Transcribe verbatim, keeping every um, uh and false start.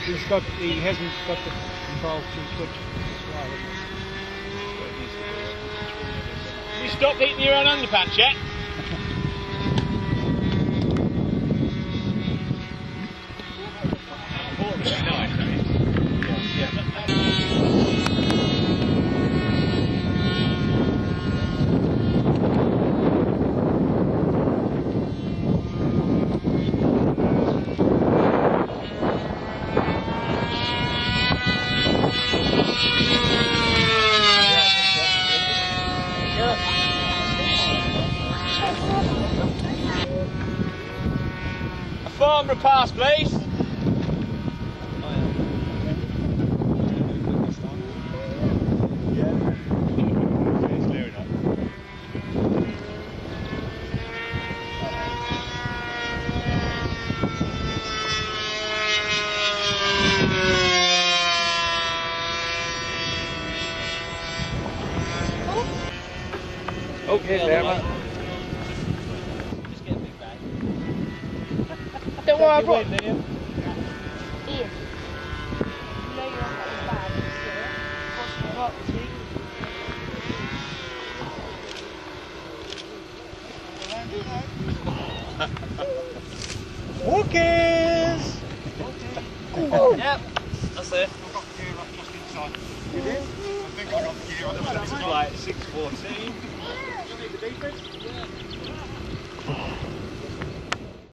He's got, he hasn't got the control to switch. You stopped eating your own underpants yet? A farm repast, please. Okay, there, man. Just get a big bag. Don't worry, I brought Ian. Ian. You know you're not that bad, what's the rock this week? Walkies! Yep, that's it. I've got the gear up just inside. You did? I think I got the gear on. This is like six fourteen. You need the defense? Yeah.